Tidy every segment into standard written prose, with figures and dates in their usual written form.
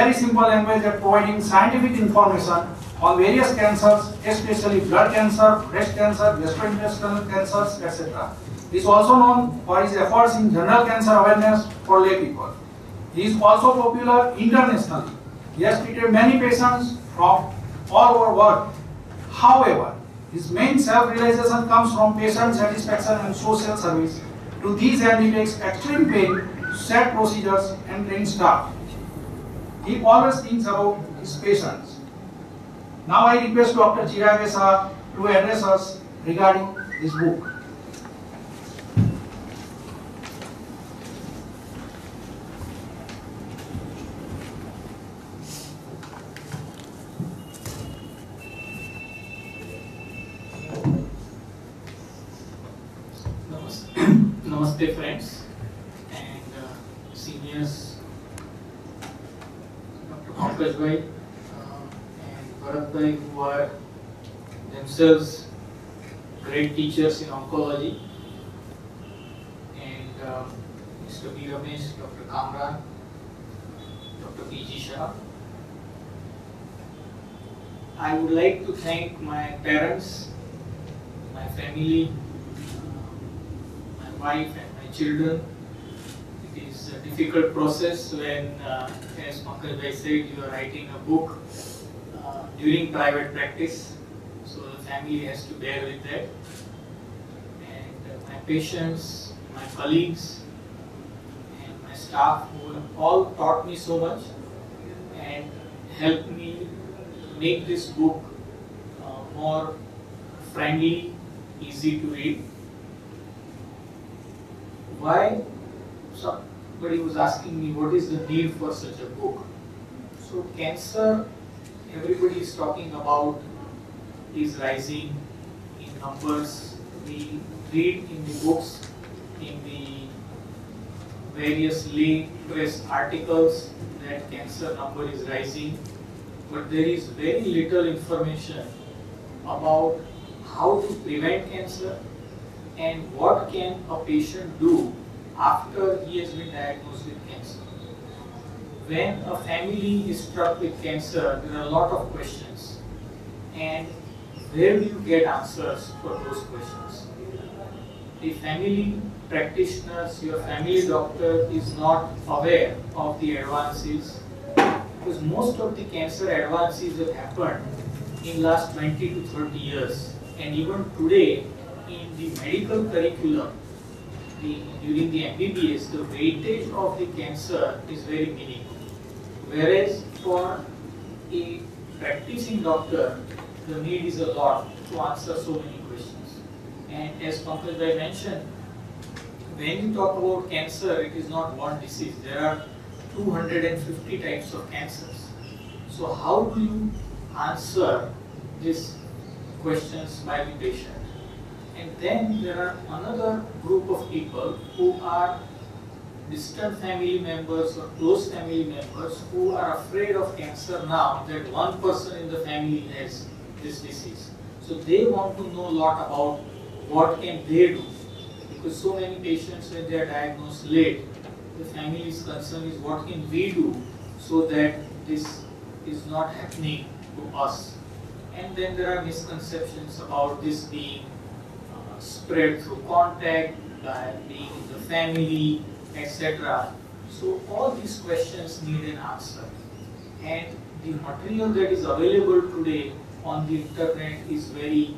very simple language at providing scientific information on various cancers, especially blood cancer, breast cancer, gastrointestinal cancers, etc. He is also known for his efforts in general cancer awareness for lay people. He is also popular internationally. He has treated many patients from all over the world. However, his main self-realization comes from patient satisfaction and social service. To these end, he takes extreme pain to set procedures and train staff. He always thinks about his patients. Now I request Dr. Chirag Saha to address us regarding this book. Namaste friends and seniors, Dr. Pankaj Bhai and Bharat Bhai, who are themselves great teachers in oncology, and Mr. B. Ramesh, Dr. Kamran, Dr. P.G. Shah. I would like to thank my parents, my family, wife and my children. It is a difficult process when, as Pankaj Bhai said, you are writing a book during private practice, so the family has to bear with that. And my patients, my colleagues, and my staff, who have all taught me so much and helped me make this book more friendly, easy to read. Why? Somebody was asking me what is the need for such a book. So cancer, everybody is talking about, is rising in numbers. We read in the books, in the various lay press articles that cancer number is rising, but there is very little information about how to prevent cancer and what can a patient do after he has been diagnosed with cancer. When a family is struck with cancer, there are a lot of questions, and where do you get answers for those questions? The family practitioners, your family doctor is not aware of the advances, because most of the cancer advances have happened in last 20 to 30 years, and even today in the medical curriculum, during the MBBS, the weightage of the cancer is very minimal. Whereas for a practicing doctor, the need is a lot to answer so many questions. And as Pankaj Bhai mentioned, when you talk about cancer, it is not one disease. There are 250 types of cancers. So how do you answer these questions by the patient? And then there are another group of people who are distant family members or close family members who are afraid of cancer now that one person in the family has this disease. So they want to know a lot about what can they do, because so many patients, when they are diagnosed late, the family's concern is what can we do so that this is not happening to us. And then there are misconceptions about this being spread through contact, by being in the family, etc. So all these questions need an answer. And the material that is available today on the internet is very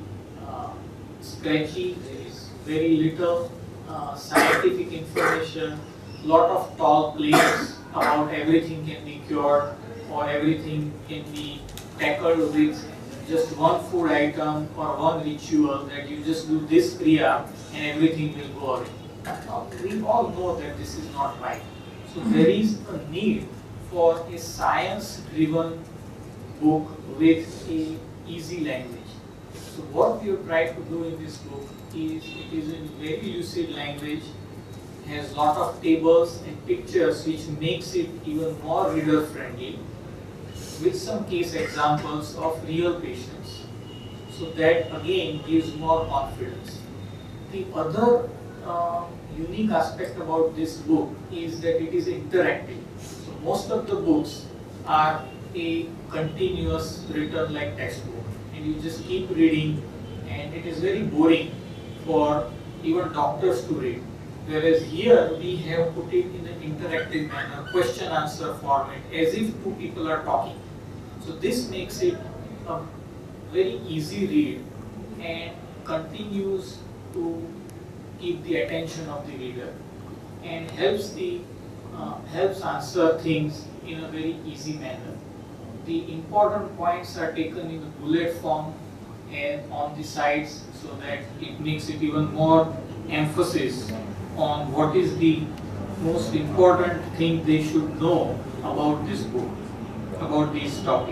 sketchy. There is very little scientific information, lot of tall claims about everything can be cured or everything can be tackled with just one food item or one ritual, that you just do this kriya and everything will go away. Now, we all know that this is not right. So there is a need for a science-driven book with a easy language. So what we have tried to do in this book is, it is in very lucid language, has lot of tables and pictures which makes it even more reader friendly, with some case examples of real patients. So that again gives more confidence. The other unique aspect about this book is that it is interactive. So most of the books are a continuous written like textbook, and you just keep reading, and it is very boring for even doctors to read. Whereas here we have put it in an interactive manner, question answer format, as if two people are talking. So this makes it a very easy read and continues to keep the attention of the reader, and helps answer things in a very easy manner. The important points are taken in a bullet form and on the sides, so that it makes it even more emphasis on what is the most important thing they should know about this book, about this topic.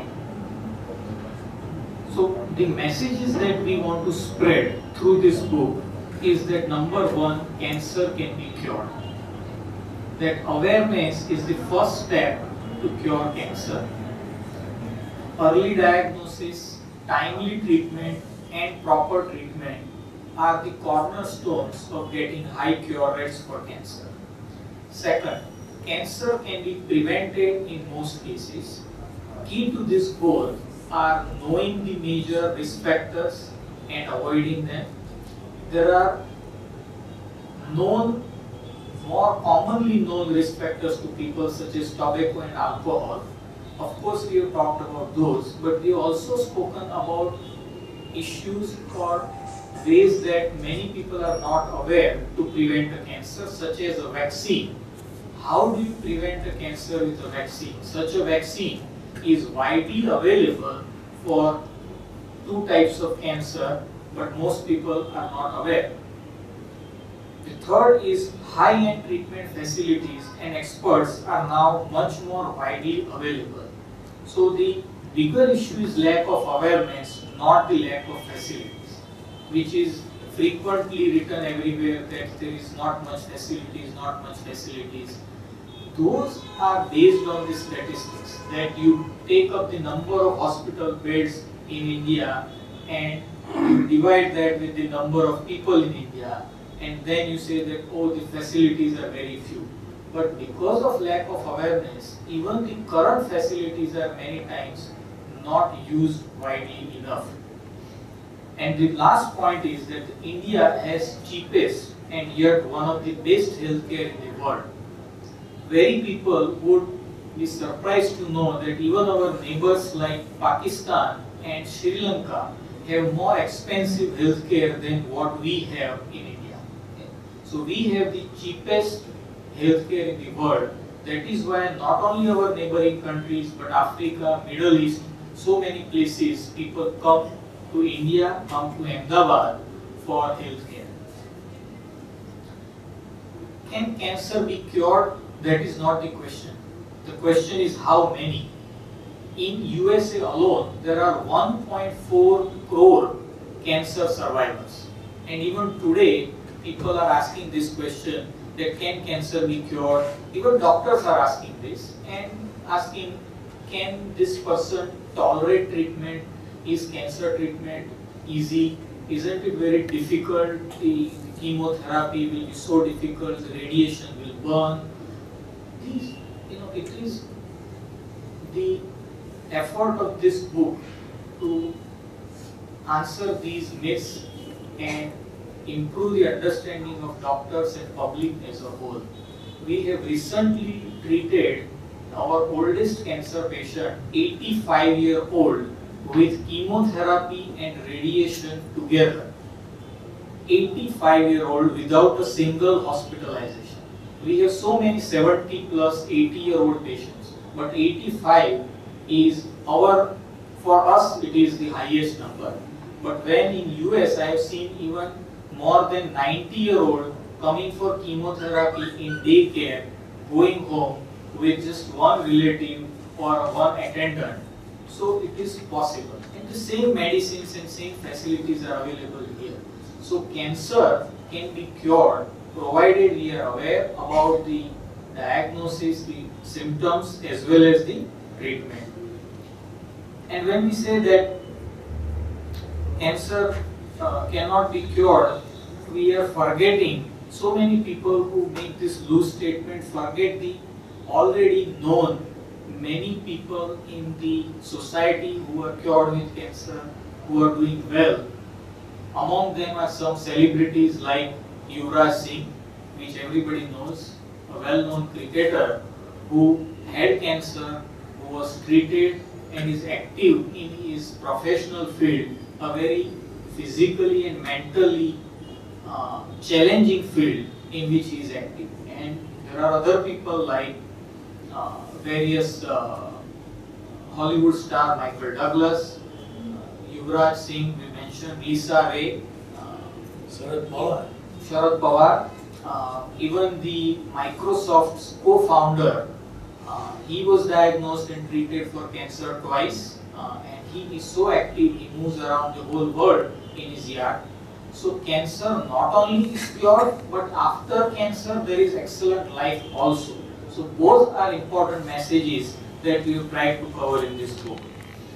So the messages that we want to spread through this book is that number one, cancer can be cured. That awareness is the first step to cure cancer. Early diagnosis, timely treatment, and proper treatment are the cornerstones of getting high cure rates for cancer. Second, cancer can be prevented in most cases. Key to this goal are knowing the major risk factors and avoiding them. There are more commonly known risk factors to people, such as tobacco and alcohol. Of course, we have talked about those, but we have also spoken about issues or ways that many people are not aware to prevent a cancer, such as a vaccine. How do you prevent a cancer with a vaccine? Such a vaccine is widely available for two types of cancer, but most people are not aware. The third is high-end treatment facilities and experts are now much more widely available. So the bigger issue is lack of awareness, not the lack of facilities, which is frequently written everywhere that there is not much facilities, not much facilities. Those are based on the statistics that you take up the number of hospital beds in India and you divide that with the number of people in India, and then you say that, oh, the facilities are very few. But because of lack of awareness, even the current facilities are many times not used widely enough. And the last point is that India has cheapest and yet one of the best healthcare in the world. Very people would be surprised to know that even our neighbors like Pakistan and Sri Lanka have more expensive healthcare than what we have in India. So we have the cheapest healthcare in the world. That is why not only our neighboring countries, but Africa, Middle East, so many places people come to India, come to Ahmedabad for healthcare. Can cancer be cured? That is not the question. The question is how many. In USA alone, there are 1.4 crore cancer survivors. And even today, people are asking this question, that can cancer be cured? Even doctors are asking this and asking, can this person tolerate treatment? Is cancer treatment easy? Isn't it very difficult? The chemotherapy will be so difficult, the radiation will burn. These, it is the effort of this book to answer these myths and improve the understanding of doctors and public as a whole. We have recently treated our oldest cancer patient, 85-year-old, with chemotherapy and radiation together. 85-year-old without a single hospitalization. We have so many 70 plus 80-year-old patients, but 85 is for us it is the highest number. But when in US I have seen even more than 90-year-old coming for chemotherapy in daycare, going home with just one relative or one attendant. So it is possible. And the same medicines and same facilities are available here. So cancer can be cured provided we are aware about the diagnosis, the symptoms as well as the treatment. And when we say that cancer cannot be cured, we are forgetting, so many people who make this loose statement forget the already known many people in the society who are cured with cancer, who are doing well. Among them are some celebrities like Yuvraj Singh, which everybody knows, a well-known cricketer who had cancer, who was treated and is active in his professional field, a very physically and mentally challenging field in which he is active. And there are other people like various Hollywood star Michael Douglas, Yuvraj Singh, we mentioned Lisa Ray, Sharad Pawar. Sharad Pawar, even the Microsoft's co-founder, he was diagnosed and treated for cancer twice, and he is so active, he moves around the whole world in his yard. So cancer not only is cured, but after cancer there is excellent life also. So both are important messages that we have tried to cover in this book.